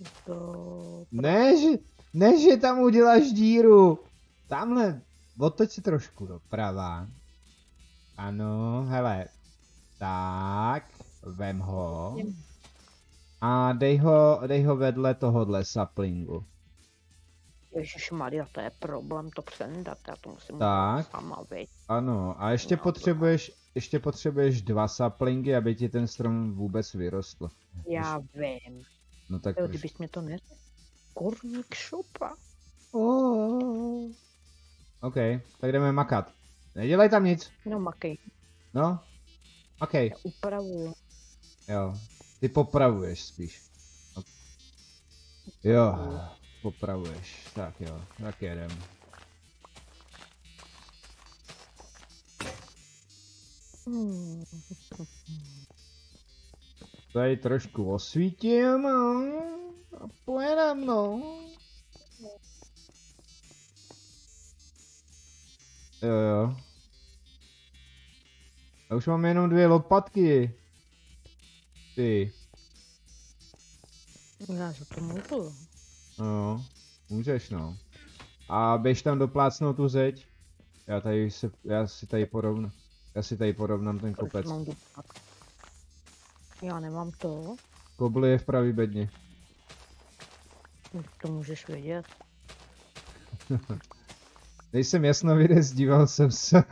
Ne, že tam uděláš díru. Tamhle, otoč si trošku doprava. Ano, hele. Tak, vem ho. A dej ho vedle tohohle saplingu. Ježišmarja, to je problém to přendat, já to musím Tak. sama, viď. Ano, a ještě potřebuješ 2 saplingy, aby ti ten strom vůbec vyrostl. Já vím. No tak Jo, kdybys mě to neřekl. Korník šopa. OK, tak jdeme makat. Nedělej tam nic. No makej. No, makej. Já upravuju. Jo, ty popravuješ spíš. Jo, popravuješ. Tak jo, tak jedem. Tady trošku osvítím a pojedem, no. Jo. Já už mám jenom 2 lopatky. Ty. Já za to můžu. No, můžeš no. A běž tam doplácnout tu zeď. Já si tady porovnám ten kopec. Já nemám to. Kobl je v pravý bedně. To můžeš vědět. Nejsem jasnovidec, díval jsem se.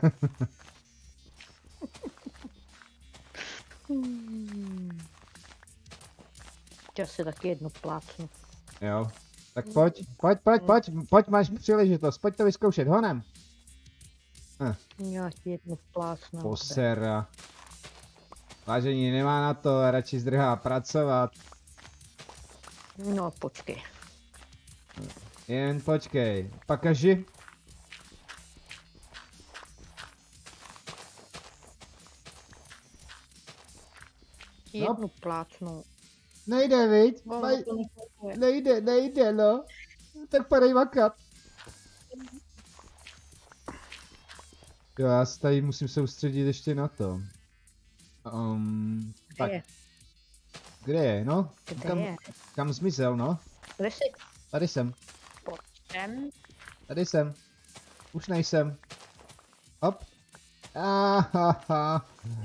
Chtěl si taky jednu plácnu. Jo. Tak pojď, máš příležitost, pojď to vyzkoušet, honem. Já ti jednu plácnu. Posera. Vážení, nemá na to, radši zdrhá pracovat. No počkej. Jen počkej, pakaži. Jednu plácnu. Nejde, viď? Nejde, no. Tak padej makat. Jo, já se tady musím soustředit ještě na to. Tak. Kde je, no? Kam zmizel, no? Kde jsi? Tady jsem. Pojď sem. Tady jsem. Už nejsem. Hop. Ahaha.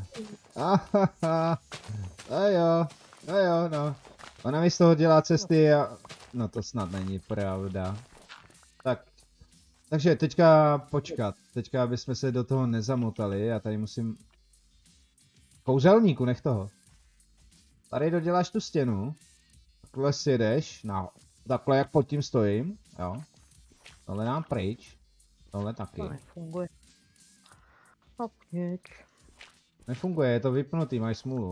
A jo, no. Ona mi z toho dělá cesty a... No to snad není pravda. Tak. Takže teďka počkat. Teďka, aby jsme se do toho nezamotali. Já tady musím... Kouzelníku, nech toho. Tady doděláš tu stěnu. Takhle si jdeš. No, takhle jak pod tím stojím. Jo. Tohle nám pryč. Tohle taky. To nefunguje. Tak nic. Nefunguje, je to vypnutý, máš smůlu.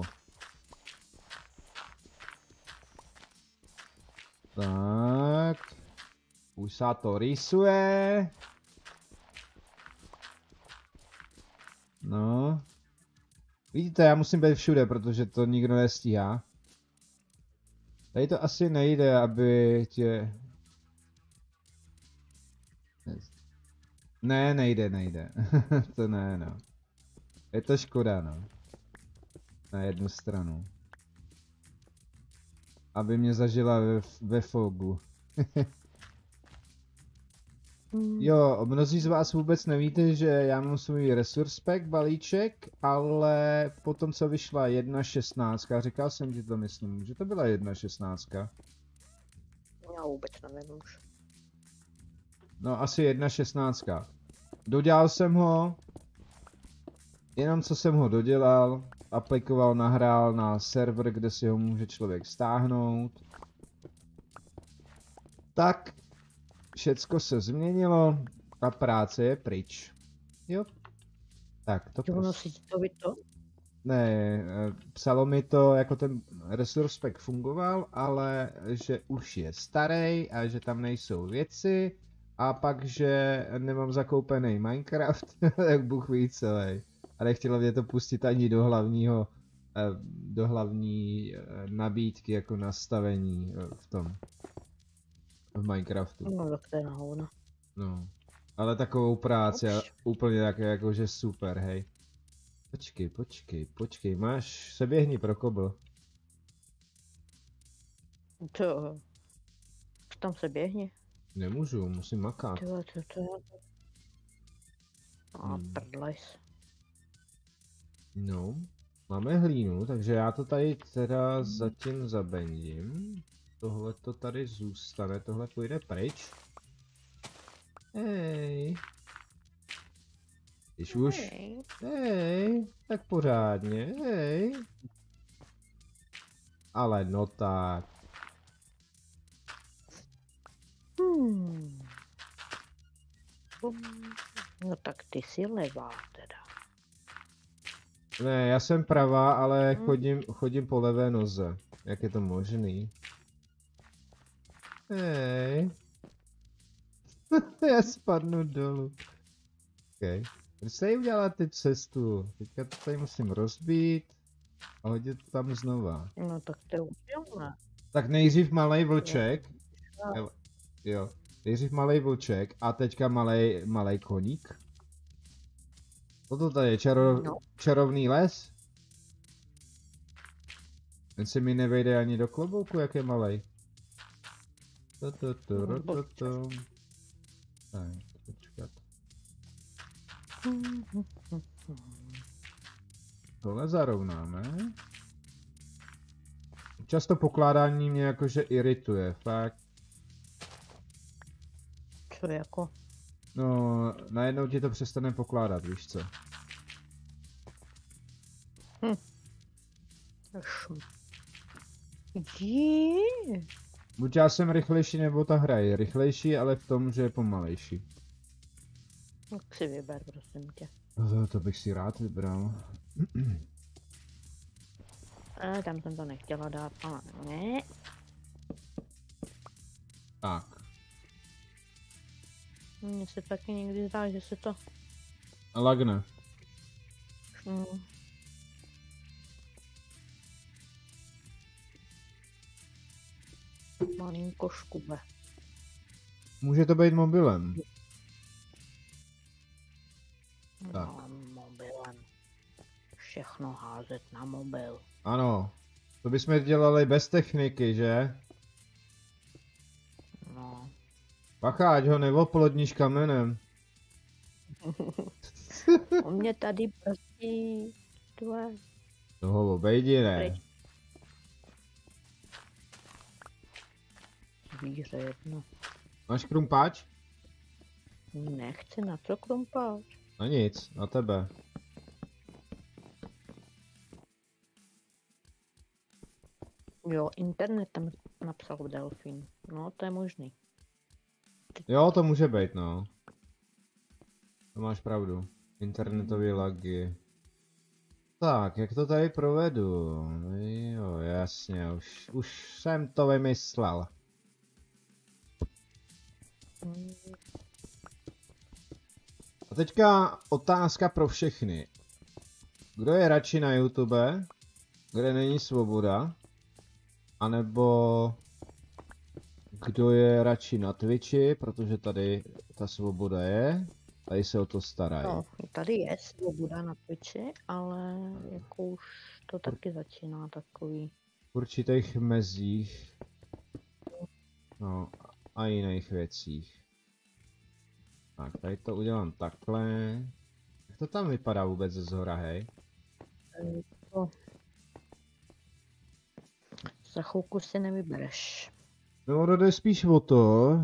Tak. Už se to rýsuje. No. Vidíte, já musím být všude, protože to nikdo nestíhá. Tady to asi nejde, aby tě... Ne, nejde. To ne, no. Je to škoda, no. Na jednu stranu. Aby mě zažila ve fogu. Jo, mnozí z vás vůbec nevíte, že já mám svůj resource pack balíček, ale potom co vyšla 1.16, říkal jsem ti to myslím, že to byla 1.16. Já vůbec nevím už. No asi 1.16. Dodělal jsem ho, jenom co jsem ho dodělal, aplikoval, nahrál na server, kde si ho může člověk stáhnout. Tak, všecko se změnilo a práce je pryč. Jo. Tak, to prostě. Ne, psalo mi to, jako ten resource pack fungoval, ale že už je starý a že tam nejsou věci. A pak, že nemám zakoupený Minecraft, jak Bůh ví celý. A nechtělo mě to pustit ani do hlavní nabídky jako nastavení v Minecraftu. No, tak to je na hovno. No, ale takovou práci a úplně jakože super, hej. Počkej, máš, se běhni pro kobl. To. tam se běhni. Nemůžu, musím makat. Tyhle, co to je? A prdlejs. No, máme hlínu, takže já to tady teda zatím zabendím. Tohle to tady zůstane, tohle půjde pryč. Hej. Když už... Hej, tak pořádně, hej. Ale no tak. No tak ty jsi levá teda. Ne, já jsem pravá, ale chodím po levé noze. Jak je to možný? Hej. Já spadnu dolů. OK. Proč se jí udělala ty cestu? Teďka to tady musím rozbít a hodit to tam znova. No tak to je účelné. Tak nejdřív malej vlček. Jo. Nejdřív malej vlček a teďka malej koník. Co to tady je? Čarovný les? Ten se mi nevejde ani do klobouku, jak je malej. Tak, počkat. Tohle zarovnáme. Často pokládání mě jakože irituje, fakt. Co jako? No, najednou ti to přestane pokládat, víš co? Buď já jsem rychlejší, nebo ta hra je rychlejší, ale v tom, že je pomalejší. Tak si vyber, prosím tě. To bych si rád vybral. Tam jsem to nechtěla dát, ale ne. Tak. Mně se taky někdy zdá, že se to... Lagne. Malinko škube. Může to být mobilem. Tak. No, mobilem. Všechno házet na mobil. Ano. To bychom dělali bez techniky, že? No. Bacha, ať ho neoplodníš kamenem. U mě tady prostě tvoje. Toho obejdi, ne? Zvíře jedno. Máš krumpáč? Nechci, na co krumpáč? Na nic, na tebe. Jo, internet tam napsal delfín. No, to je možný. Jo, to může být, no. To máš pravdu. Internetové lagy. Tak, jak to tady provedu? Jo, jasně, už jsem to vymyslel. A teďka otázka pro všechny. Kdo je radši na YouTube, kde není svoboda? A nebo kdo je radši na Twitchi, protože tady ta svoboda je, tady se o to starají. No, tady je svoboda na Twitchi, ale jako už to taky začíná takový. V určitých mezích, no a jiných věcích. Tak, tady to udělám takhle. Jak to tam vypadá vůbec ze zhora, hej? Za chvilku si nevybereš. No, jde spíš o to,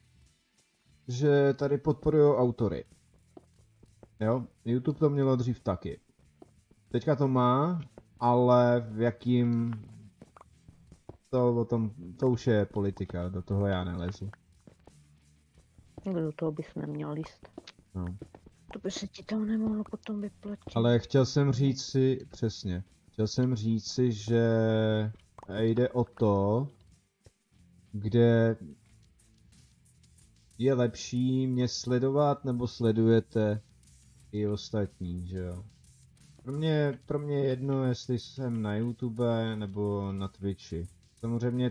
že tady podporují autory. Jo, YouTube to mělo dřív taky. Teďka to má, ale v jakým... To už je politika, do toho já nelezu. Do toho bys neměl líst. No. To by se ti tam nemohlo potom vyplatit. Ale chtěl jsem říct si, přesně, chtěl jsem říct si, že jde o to, kde je lepší mě sledovat, nebo sledujete i ostatní, že jo. Pro mě je jedno, jestli jsem na YouTube nebo na Twitchi. Samozřejmě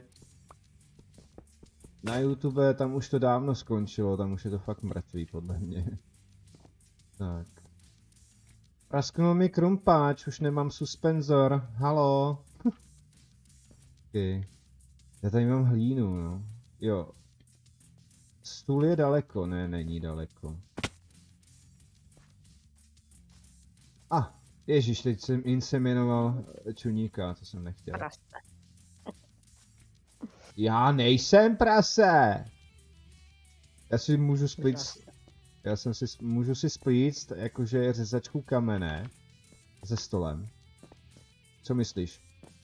na YouTube tam už to dávno skončilo, tam už je to fakt mrtvý podle mě. Tak. Prasknul mi krumpáč, už nemám suspenzor, halo. Okay. Já tady mám hlínu, no. Jo. Stůl je daleko, ne, není daleko. Ježíš, teď jsem inseminoval čuníka, to jsem nechtěl. Prase. Já nejsem prase! Já si můžu můžu si splít jakože řezačku kamene se stolem. Co myslíš?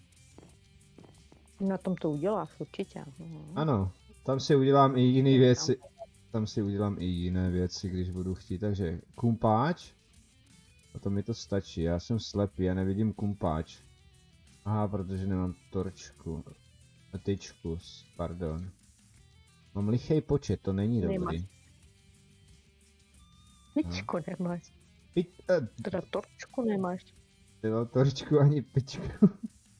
Na tom to uděláš určitě. Ano, tam si udělám i jiné věci. Tam si udělám i jiné věci, když budu chtít, takže kumpáč. A to mi to stačí, já jsem slepý, já nevidím kumpáč. Aha, protože nemám torčku. Tyčku, pardon. Mám lichý počet, to není dobrý. Tyčku nemáš. Teda torčku nemáš. Nemám torčku ani pičku.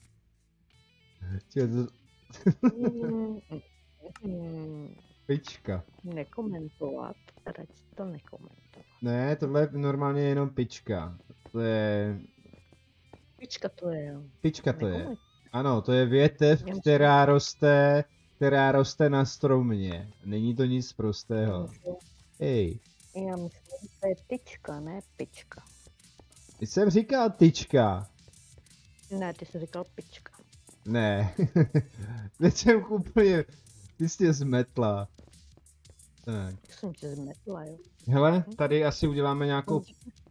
Pička. Nekomentovat, radši to nekomentovat. Ne, tohle je normálně jenom pička. To je... Pička to je, jo. Pička to je. Ano, to je větev, která roste na stromě. Není to nic prostého. Hej. Já myslím, že to je tyčka, ne pička. Ty jsem říkal tyčka. Ne, ty jsi říkal pička. Ne. Teď jsem úplně... Ty jsi tě zmetla. Tak. Jsem tě zmetla, jo. Hele, tady asi uděláme nějakou...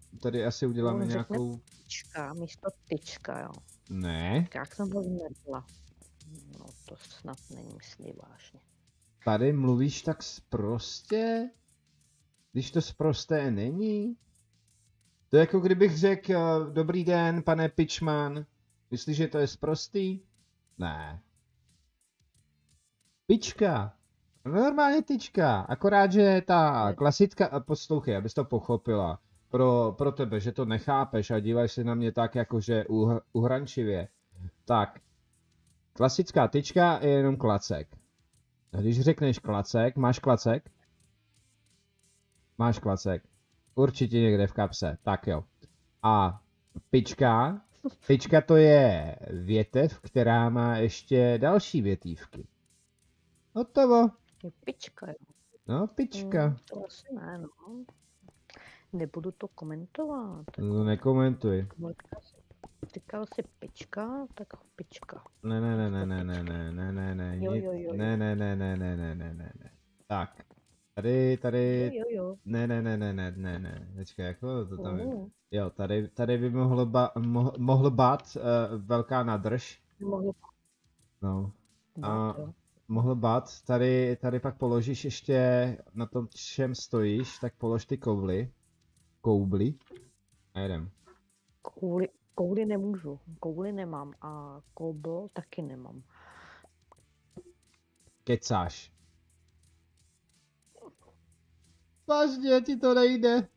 Pička místo tyčka, jo. Ne. Jak jsem ho zmetla. No to snad není myslí vážně. Tady mluvíš tak sprostě? Když to sprosté není? To je jako kdybych řekl, dobrý den, pane Pičman. Myslíš, že to je sprostý? Ne. Pička. Normálně tyčka. Akorát, že ta klasická, poslouchej, abys to pochopila. Pro tebe, že to nechápeš a díváš se na mě tak jakože uhrančivě. Tak. Klasická tyčka je jenom klacek. A když řekneš klacek, máš klacek? Máš klacek. Určitě někde v kapse. Tak jo. A pička. Pička to je větev, která má ještě další větívky. Hotovo. Je pička, jo. No, pička. To asi ne, no. Nebudu to komentovat. No, nekomentuj. Říkal jsi pička, tak pička. Ne. Tak. Tady. Jo. Ne. Počkej, jako to tam je. Jo, tady by mohl bát velká nadrž. No. A mohl bát, tady pak položíš ještě na tom, čem stojíš, tak polož ty koubly. A jedem. Kouli nemůžu, kouli nemám a koubl taky nemám. Kecáš. Vážně, ti to nejde.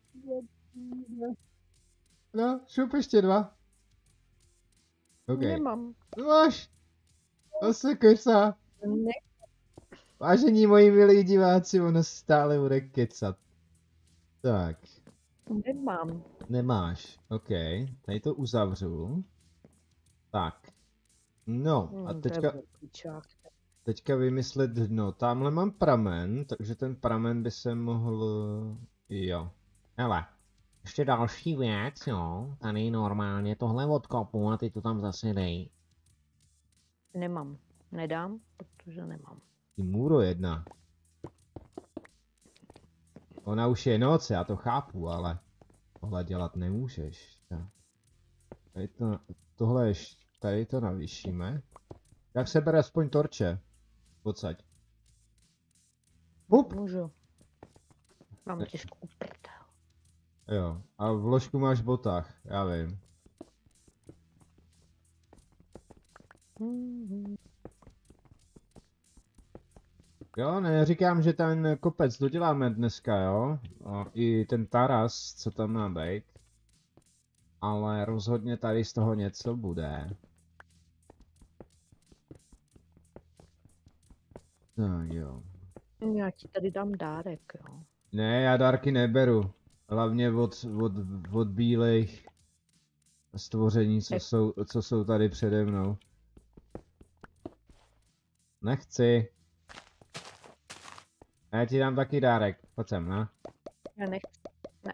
No, šup ještě 2. OK. Nemám. Máš. To se kecá. Ne. Vážení moji milí diváci, ono stále bude kecat. Tak. Nemám. Nemáš, OK. Tady to uzavřu. Tak. No, a teďka vymyslet dno. Tamhle mám pramen, takže ten pramen by se mohl... Jo. Hele, ještě další věc, jo. Tady normálně tohle odkopu a ty to tam zase dej. Nemám. Nedám, protože nemám. Ty můro jedna. Ona už je noc, já to chápu, ale tohle dělat nemůžeš. Tady to navýšíme. Jak se bere aspoň torče? Pocať. Můžu. Mám těžkou prdel. Jo, a vložku máš v botách, já vím. Jo, neříkám, že ten kopec doděláme dneska, jo. A i ten taras, co tam má být. Ale rozhodně tady z toho něco bude. Tak jo. Já ti tady dám dárek, jo. Ne, já dárky neberu. Hlavně od bílejch stvoření, co jsou tady přede mnou. Nechci. A já ti dám taky dárek. Pojď sem, ne? Já nechci. Ne.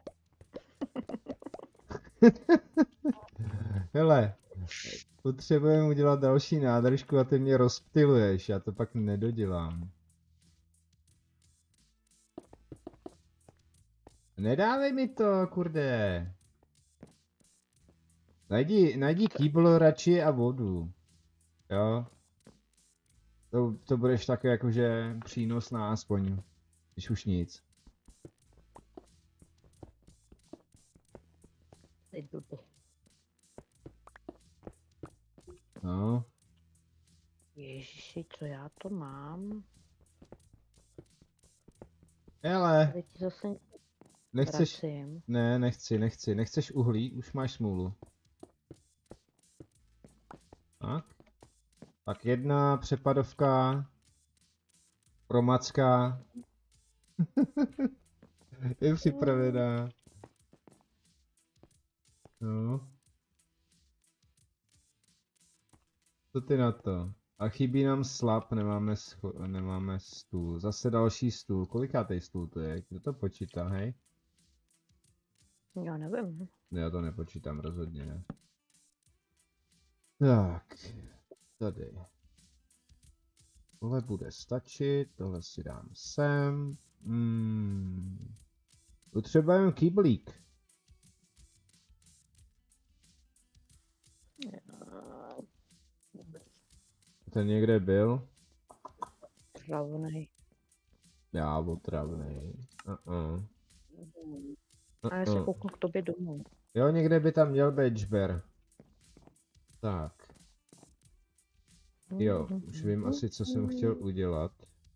Hele, potřebujeme udělat další nádržku a ty mě rozptyluješ, já to pak nedodělám. Nedávej mi to, kurde. Najdi kýbl radši a vodu. Jo? To budeš taky jakože přínosná aspoň, když už nic. No. Ježiši, co já to mám? Hele. Tady ti zase Nechceš? vracím. Ne, nechci. Nechceš uhlí? Už máš smůlu. Tak. Tak jedna přepadovka. Promacka. Je připravená. No. Co ty na to? A chybí nám slab, nemáme stůl. Zase další stůl. Kolikátej stůl to je? Kdo to počítá, hej? Já nevím. Já to nepočítám rozhodně, ne. Tak. Tady. Tohle bude stačit, tohle si dám sem. Potřebujeme kýblík. Ten někde byl? Otravnej. Já, otravnej. A já se kouknu k tobě domů. Jo, někde by tam měl být žber. Tak. Jo, už vím asi, co jsem chtěl udělat.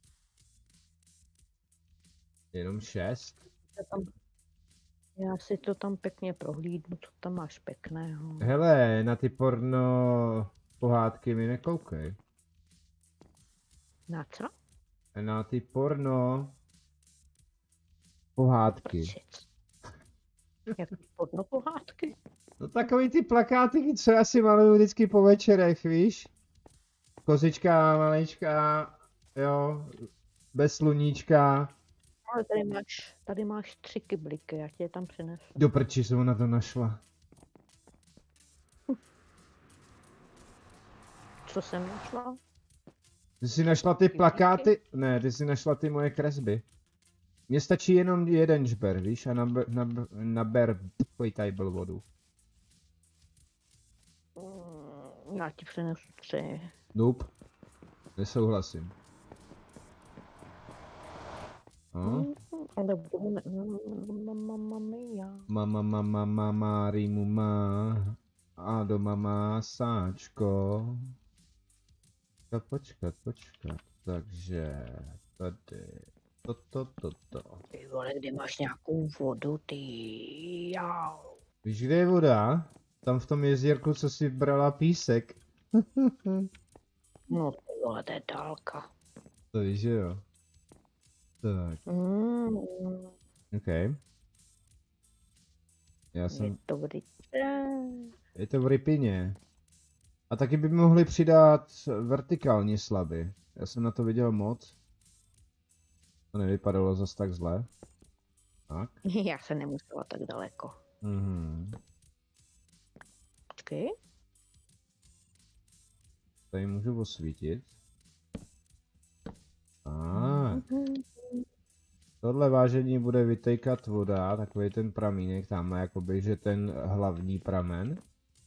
Jenom 6? Já si to tam pěkně prohlídnu, co tam máš pěkného. Hele, na ty porno pohádky mi nekoukej. Na co? Na ty porno pohádky. Jaký porno pohádky? No takový ty plakáty, co já si maluju vždycky po večerech, víš? Kozička maličká, jo, bez sluníčka. Ale tady máš 3 kyblíky, já ti je tam přinesu. Do prči jsem na to našla. Co jsem našla? Ty jsi našla ty plakáty? Ne, ty jsi našla ty moje kresby. Mně stačí jenom jeden žber, víš, a naber tady byl vodu. Já ti přinesu 3. Nope. Nesouhlasím. Ale Mama, rýmu má. A doma má sáčko. Počkat. Takže tady. Toto. Ty vole, kdy máš nějakou vodu, ty jau. Víš, kde je voda? Tam v tom jezírku, co si brala písek. No ty vole, to je dálka. To víš, že jo? Tak. OK. Já jsem... Je to v rypině. A taky by mohli přidat vertikální slaby. Já jsem na to viděl moc. To nevypadalo zas tak zle. Tak. Já se nemusela tak daleko. Počkej. Tady můžu osvítit. Tohle vážení bude vytejkat voda, takový ten pramínek, tam jakoby, že ten hlavní pramen.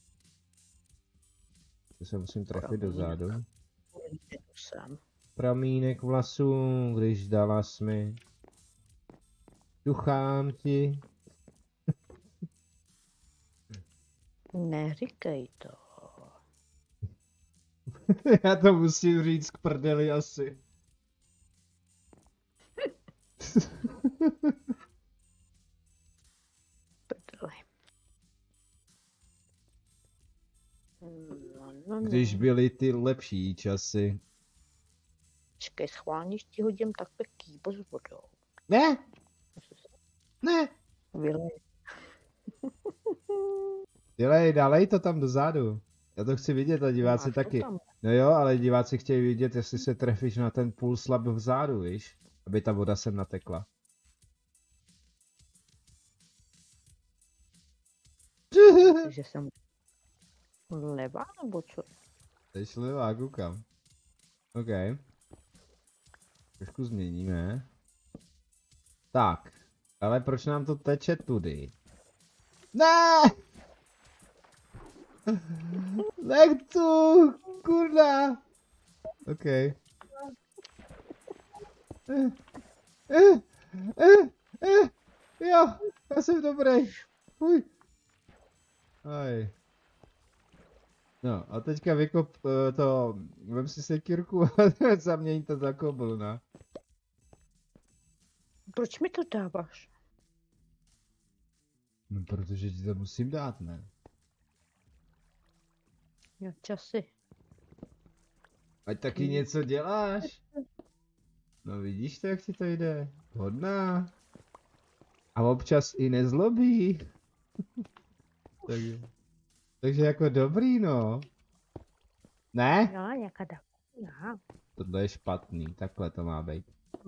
To se musím trefit dozadu. Pramínek vlasů, když dala mi. Duchám ti. Neříkej to. Já to musím říct k prdeli asi. Když byly ty lepší časy. Počkej, schválně ti hodím takhle kýbo s vodou. Ne! Ne! Vylej. Dálej to tam dozadu. Já to chci vidět a diváci taky. No jo, ale diváci chtějí vidět, jestli se trefíš na ten půl slab vzadu, víš? Aby ta voda sem natekla. Že jsem levá, nebo co? Jsi levá, koukám. OK. Trošku změníme. Tak. Ale proč nám to teče tudy? Ne! Nech tu! Kurda! OK. Jo, já jsem dobrý. Uj. Aj. No a teďka vykop to, vem si sekírku a zaměň to za kobl, ne? Proč mi to dáváš? No protože ti to musím dát, ne? Já časy. Ať taky něco děláš. No vidíš to, jak ti to jde? Hodná. A občas i nezlobí. Takže jako dobrý, no. Ne? Jo, nějaká já. Tohle je špatný, takhle to má být.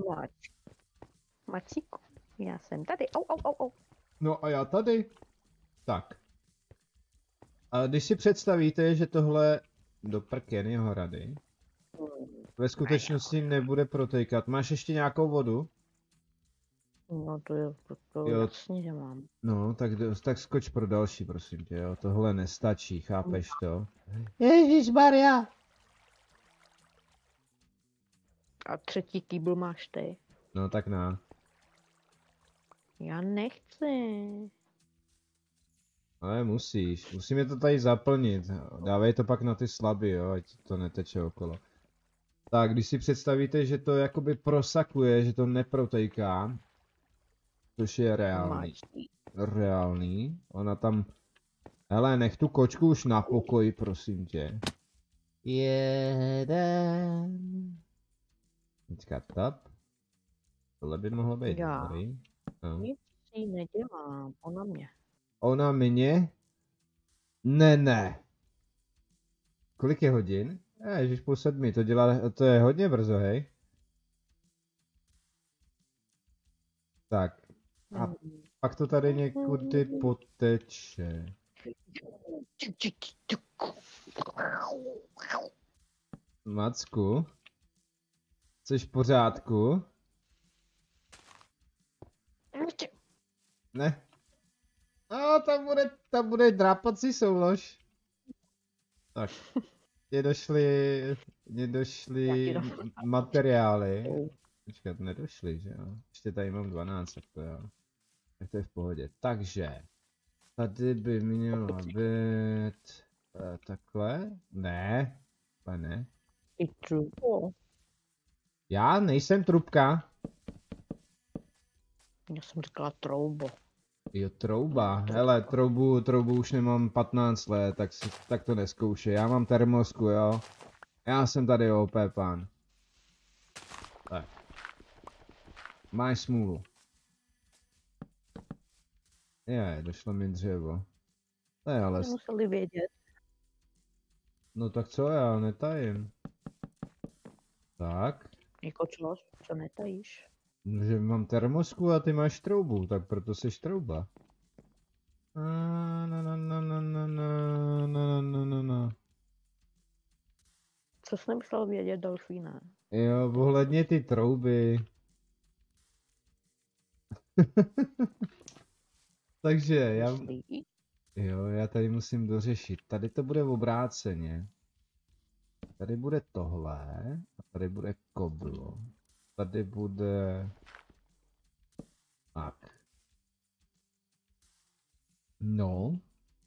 Macíku, já jsem tady. Au. No a já tady. Tak. A když si představíte, že tohle do prken jeho rady ve skutečnosti nebude protékat. Máš ještě nějakou vodu? No to je to jasně, že mám. No, tak skoč pro další, prosím tě, jo. Tohle nestačí, chápeš to? Ježišmarja! A třetí kýbl máš ty. No tak na. Já nechci. Ale musíš. Musíme to tady zaplnit. Dávej to pak na ty slaby, jo, ať to neteče okolo. Tak, když si představíte, že to jakoby prosakuje, že to neprotejká, což je reálný. Reálný. Ona tam... Hele, nech tu kočku už na pokoji, prosím tě. Jeden. Teďka tap. Tohle by mohlo být dobrý. No. Nic si nedělám, ona mě. Ona mě? Ne. Kolik je hodin? Ježiš, 6:30, to je hodně brzo, hej. Tak. A pak to tady někudy poteče. Macku? Jsi v pořádku? Ne. A tam bude drápací soulož. Tak. Mně došly materiály. Počkat, nedošly, že jo? Ještě tady mám 12, tak to jo. Tak to je v pohodě. Takže. Tady by měla být... takhle? Ne. Ale ne. I trubo. Já nejsem trubka. Já jsem říkala troubo. Jo, trouba. Hele, troubu už nemám 15 let, tak to neskoušej. Já mám termosku, jo. Já jsem tady OP pán. Tak. Máš smůlu. Došlo mi dřevo. To je ale... Museli vědět. No tak co, já netajím. Tak. Jako co netajíš? Že mám termosku a ty máš troubu, tak proto jsi trouba. Co jsi nemusel vědět, delfíne? Jo, ohledně ty trouby. Takže já tady musím dořešit. Tady to bude obráceně. Tady bude tohle a tady bude koblo. Tady bude... Tak. No.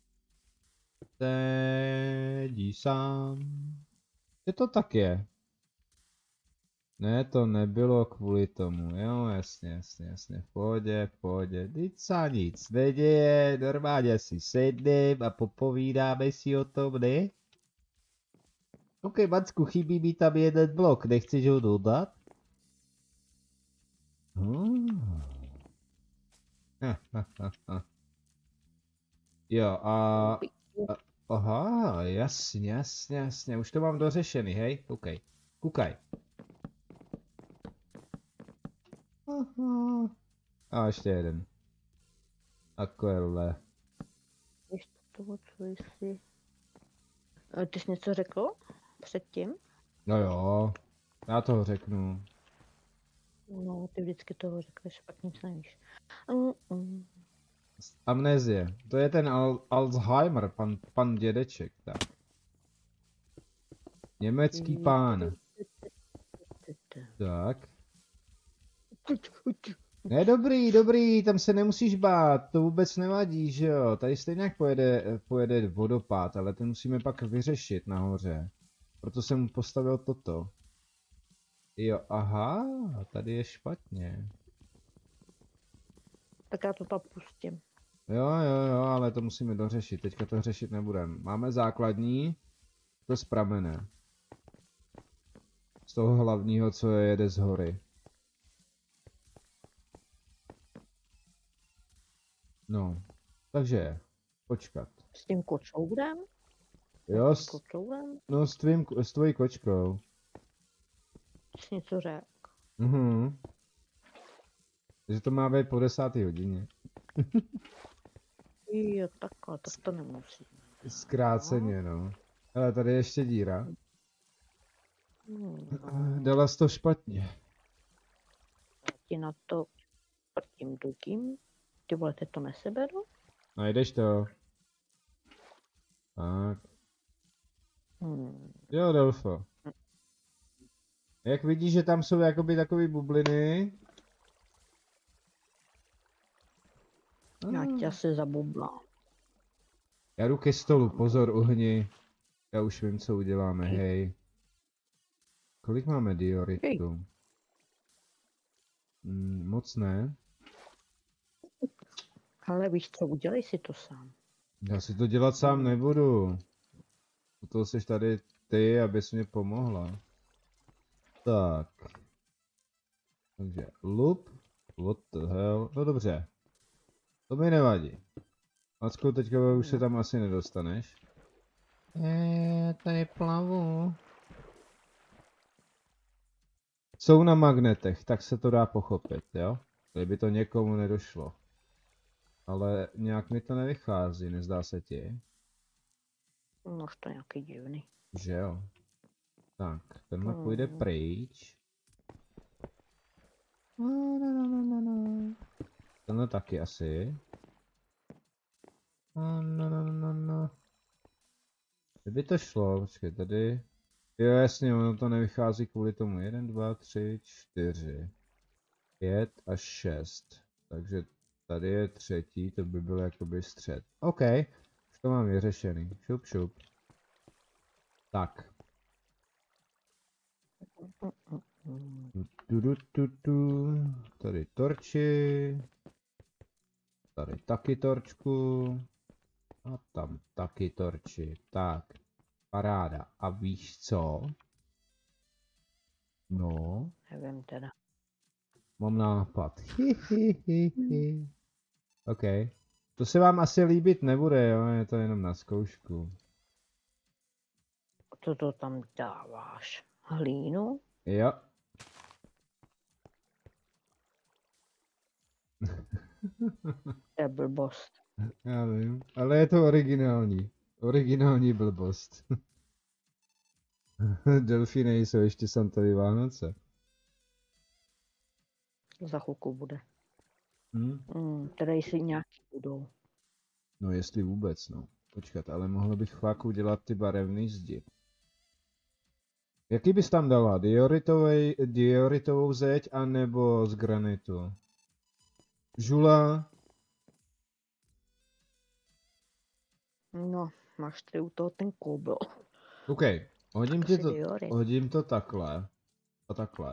Teď sám. Že to tak je. Ne, to nebylo kvůli tomu. Jo, jasně. V pohodě. Teď se nic neděje. Normálně si sednem a popovídáme si o tom, ne? OK, Macku, chybí mi tam jeden blok. Nechceš ho dodat? Jo, aha, jasně, už to mám dořešený, hej, koukaj. Aha. A ještě jeden. Takovéhle. Ještě toho, co jsi... Ty jsi něco řekl předtím? No jo, já toho řeknu. No, ty vždycky toho řekneš, pak nic nevíš. Amnézie. To je ten Alzheimer, pan dědeček, tak. Německý pán. Tak. Ne, dobrý, tam se nemusíš bát, to vůbec nevadí, že jo. Tady stejně jak pojede vodopád, ale ten musíme pak vyřešit nahoře. Proto jsem postavil toto. Jo, aha, tady je špatně. Tak já to tam pustím. Jo, ale to musíme dořešit, teďka to řešit nebudeme. Máme základní, to z pramene. Z toho hlavního, co jede z hory. No, takže, počkat. S tím kočourem? Jo, Kočourem? s tvojí kočkou. Jsi něco řekl. Takže to má být po 10. hodině. Jo, takhle, tak to nemusí. Zkráceně, no. Ale tady je ještě díra. Dala jsi to špatně. Ti na to tím dugím. Ty vole, teď to neseberu? Najdeš to. Tak. Jo, Delfo. Jak vidíš, že tam jsou jakoby takový bubliny. Já tě asi zabublám. Já jdu ke stolu, pozor, uhni. Já už vím, co uděláme, hej. Kolik máme dioritu? Moc ne. Ale víš co, udělej si to sám. Já si to dělat sám nebudu. U toho jsi tady ty, abys mě pomohla. Tak. Takže loop. What the hell? No dobře. To mi nevadí. Macko, teďka už se tam asi nedostaneš. Tady plavu. Jsou na magnetech, tak se to dá pochopit, jo? Kdyby to někomu nedošlo. Ale nějak mi to nevychází, nezdá se ti? No, to je nějaký divný. Že jo? Tak, tenhle půjde pryč. Tenhle taky asi. Kdyby to šlo, počkej, tady. Jo, jasně, ono to nevychází kvůli tomu. 1, 2, 3, 4, 5 a 6. Takže tady je třetí, to by byl jakoby střed. OK, už to mám vyřešený. Šup, šup. Tak. Tady torči. Tady taky torčku. A tam taky torči. Tak. Paráda. A víš co? No. Nevím teda. Mám nápad. OK. To se vám asi líbit nebude, jo? Je to jenom na zkoušku. Co to tam dáváš? Hlínu? Jo. To je blbost. Já vím, ale je to originální. Originální blbost. Delfíny jsou ještě Santovi Vánoce. Za chvilku bude. Tady si nějaký budou. No jestli vůbec, no. Počkat, ale mohl bych fakt udělat ty barevný zdi. Jaký bys tam dala? Dioritovou zeď anebo z granitu? Žula? No, máš tady u toho ten koubel. OK, hodím to takhle. A takhle.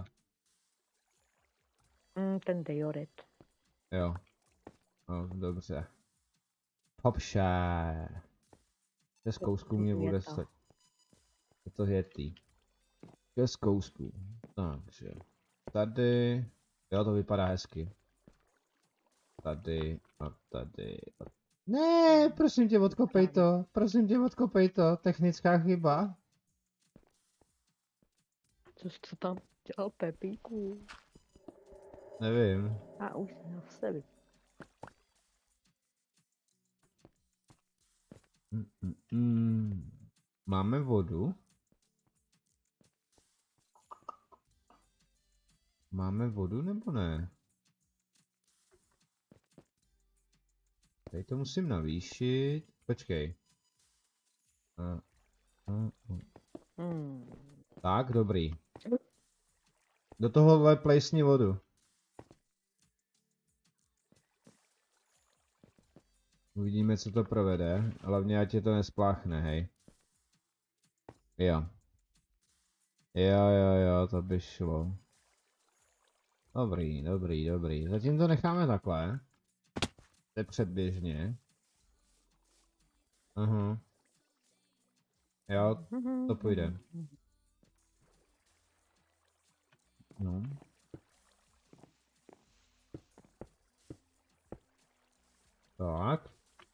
Ten diorit. Jo. No, dobře. Popše. Ke zkousku mě bude se. Je to větý. Ke zkousku. Takže. Tady. Jo, to vypadá hezky. Tady a tady. Ne, prosím tě, odkopej to. Prosím tě, odkopej to. Technická chyba. Co jsi tam dělal, Pepíku? Nevím. A už se ví. Máme vodu? Máme vodu nebo ne? Tady to musím navýšit. Počkej. Tak, dobrý. Do tohohle plejsni vodu. Uvidíme, co to provede. Hlavně, ať je to nespláchne, hej. Jo. Jo, to by šlo. Dobrý. Zatím to necháme takhle. To je předběžně. Aha. Jo, to půjde. No. Tak.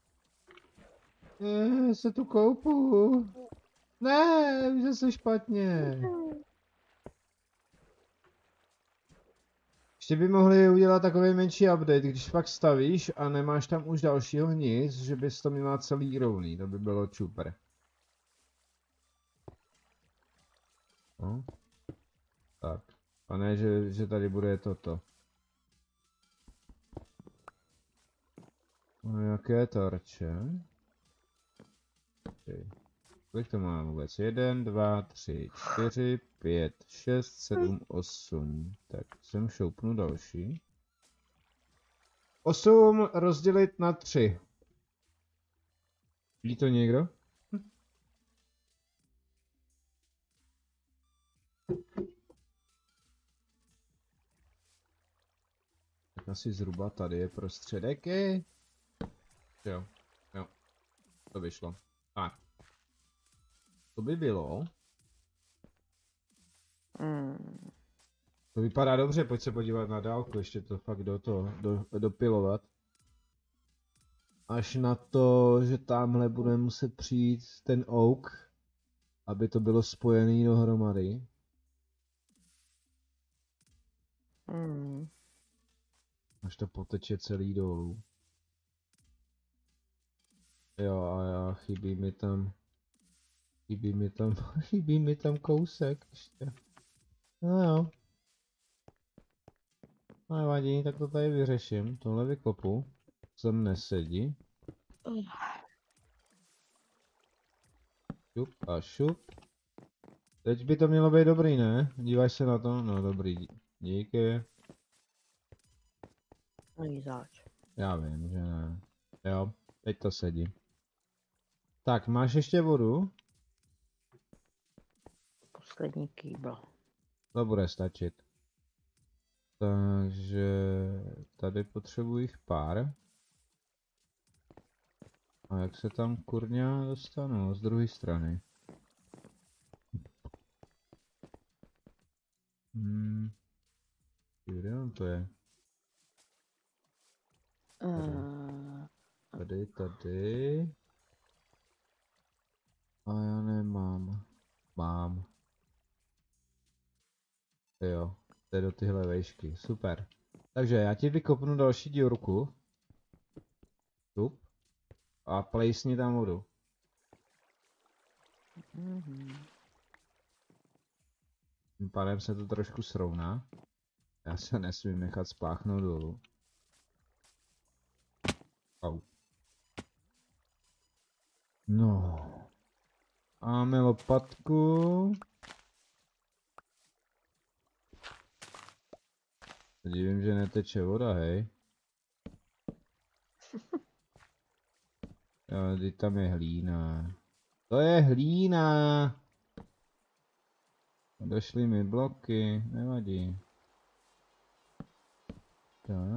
Se tu koupu. Ne, už zase špatně. Ještě by mohli udělat takový menší update, když fakt stavíš a nemáš tam už dalšího nic, že bys to měla celý rovný, to by bylo super. No. Tak. A ne, že tady bude toto. No, jaké torče? Okay. Kolik to mám vůbec? 1, 2, 3, 4, 5, 6, 7, 8. Tak jsem šoupnu další. 8 rozdělit na 3. Ví to někdo? Tak asi zhruba tady je prostředek. Jo. To vyšlo. Tak. To by bylo. To vypadá dobře, pojď se podívat na dálku, ještě to fakt dopilovat. Až na to, že tamhle bude muset přijít ten oak, aby to bylo spojený dohromady. Až to poteče celý dolů. Jo, a chybí mi tam kousek ještě. No jo. Nevadí, tak to tady vyřeším. Tohle vykopu. Sem nesedí. Šup a šup. Teď by to mělo být dobrý, ne? Díváš se na to? No dobrý, díky. Není zač. Já vím, že ne. Jo, teď to sedí. Tak, máš ještě vodu? Poslední kýbl. To bude stačit. Takže tady potřebuji jich pár. A jak se tam kurňa dostanu? Z druhé strany. Kde on to je? Tady. A já nemám. Mám. Jo, to je do tyhle vejšky. Super. Takže já ti vykopnu další dílku. Tup. A plejsni tam vodu. Tím pádem se to trošku srovná. Já se nesmím nechat spláchnout dolů. Au. No. Máme lopatku. Divím, že neteče voda, hej. Jo, teď tam je hlína. To je hlína. Došly mi bloky, nevadí. Jo.